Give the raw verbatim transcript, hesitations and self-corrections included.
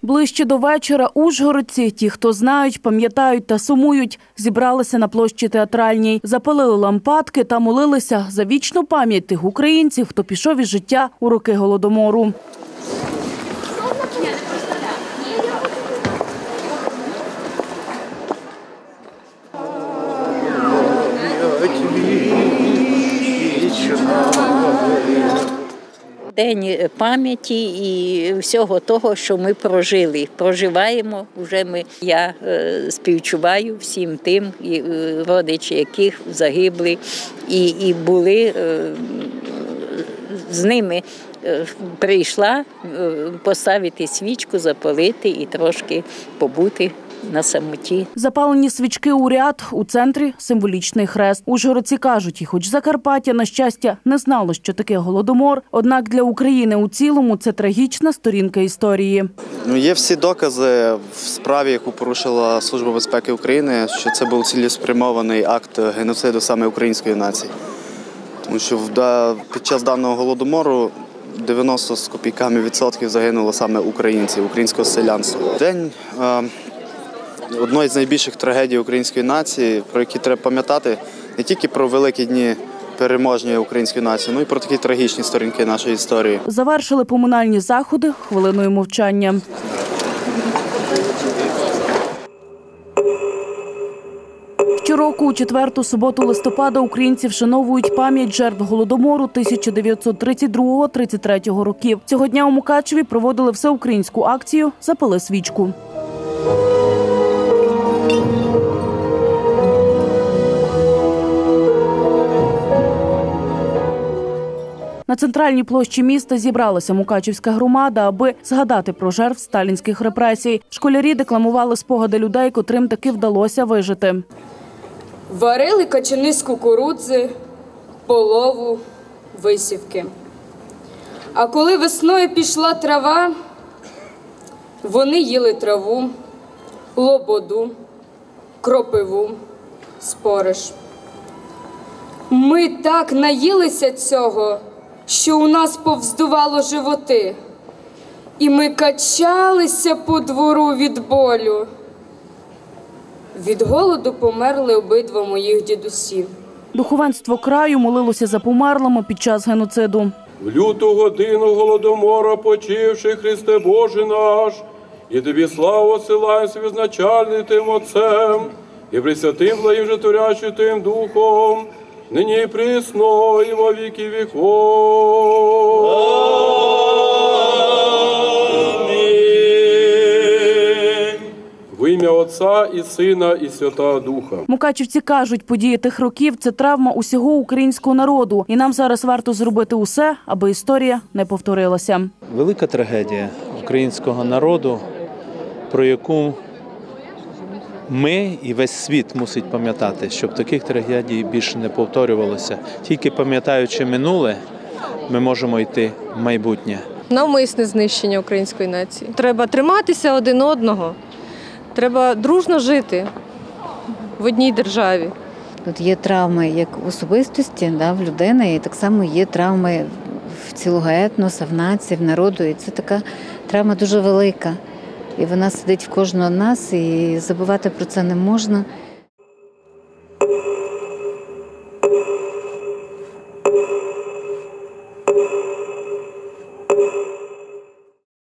Ближче до вечора ужгородці, ті, хто знають, пам'ятають та сумують, зібралися на площі Театральній, запалили лампадки та молилися за вічну пам'ять тих українців, хто пішов із життя у роки Голодомору. День пам'яті і всього того, що ми прожили, проживаємо. Вже ми, я е, співчуваю всім тим, і, е, родичі яких загибли і, і були е, з ними. Е, прийшла е, поставити свічку, запалити і трошки побути на самоті. Запалені свічки у ряд, у центрі символічний хрест. Ужгородці кажуть, і хоч Закарпаття, на щастя, не знало, що таке Голодомор, однак для України у цілому це трагічна сторінка історії. Ну, є всі докази в справі, яку порушила Служба безпеки України, що це був цілеспрямований акт геноциду саме української нації. Тому що під час даного Голодомору дев'яносто з копійками відсотків загинуло саме українців, українського селянства. День одної з найбільших трагедій української нації, про які треба пам'ятати не тільки про великі дні переможної української нації, але й про такі трагічні сторінки нашої історії. Завершили поминальні заходи хвилиною мовчання. Щороку у четверту суботу листопада українці вшановують пам'ять жертв Голодомору тисяча дев'ятсот тридцять другого - тридцять третього років. Цього дня у Мукачеві проводили всеукраїнську акцію «Запали свічку». На центральній площі міста зібралася мукачівська громада, аби згадати про жертв сталінських репресій. Школярі декламували спогади людей, котрим таки вдалося вижити. Варили качани з кукурудзи, полову, висівки. А коли весною пішла трава, вони їли траву, лободу, кропиву, спориш. Ми так наїлися цього, що у нас повздувало животи, і ми качалися по двору від болю. Від голоду померли обидва моїх дідусі. Духовенство краю молилося за померлими під час геноциду. В люту годину Голодомора почивши, Христе Боже наш, і Тобі славу силаємо свізначальним Тим Отцем, і Пресвятим благим житворячим Тим Духом, нині і присно, і во віки віков. Амінь. В ім'я Отця і Сина, і Святого Духа. Мукачівці кажуть, події тих років – це травма усього українського народу. І нам зараз варто зробити усе, аби історія не повторилася. Велика трагедія українського народу, про яку ми і весь світ мусить пам'ятати, щоб таких трагедій більше не повторювалося. Тільки пам'ятаючи минуле, ми можемо йти в майбутнє. Навмисне знищення української нації. Треба триматися один одного, треба дружно жити в одній державі. Тут є травми як в особистості, да, в людини, і так само є травми в цілого етноса, в нації, в народу. І це така травма дуже велика. І вона сидить в кожного з нас, і забувати про це не можна.